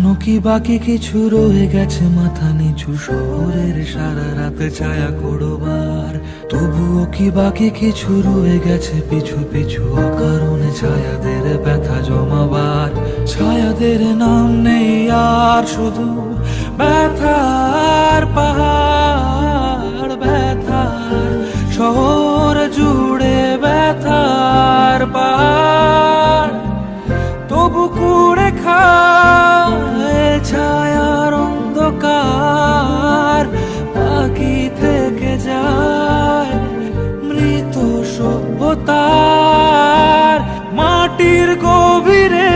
এখনো কি বাকি কিছু রয়ে গেছে মাথা নিচু শহরের সারা রাত ছায়া করবার? তবুও কি বাকি কিছু রয়ে গেছে পিছু পিছু অকারণে ছায়াদের ব্যথা জমাবার? ছায়াদের নাম নেই আর শুধু ব্যথার পাহাড়, ব্যথার শহর জুড়ে ব্যথার পাহাড়। তবু কুড়ে খায় ছায়ার অন্ধকার, বাকি থেকে যায় মৃত সভ্যতার মাটির গভীরে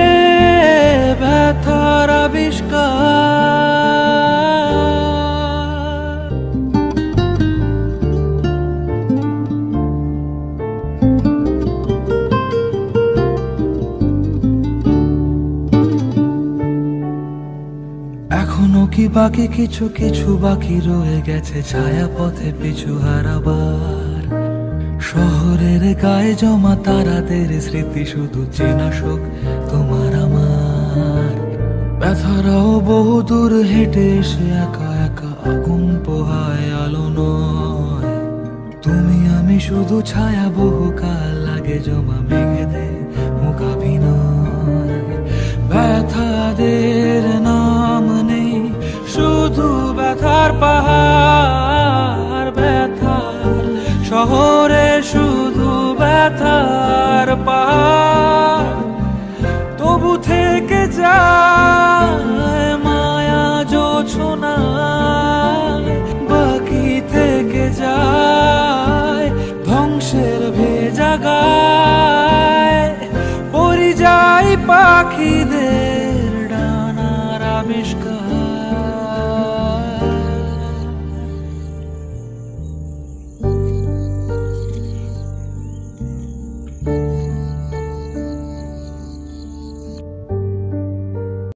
ব্যথার আবিষ্কার। এখনো কি বাকি কিছু কিছু বাকি রয়ে গেছে ছায়া পথে পিছু হারাবার? শহরের গায়ে জমা তারাদের স্মৃতি শুধু চেনা শোক তোমার আমার। ব্যথারাও বহু দূর হেঁটে এসে একা একা আগুন পোহায় আলো নয়। তুমি আমি শুধু ছায়া, বহুকাল লাগে জমা মেঘেতে মুখাভিনয়। ব্যথাদের নাম নেই শুধু ব্যথার পাহাড়, ব্যথার শহরে শুধু ব্যথার পাহাড়। তবু থেকে যায় মায়া জোছনায়, বাকি থেকে যায় ধ্বংসের ভেজা গায়। পরিযায়ী পাখিদের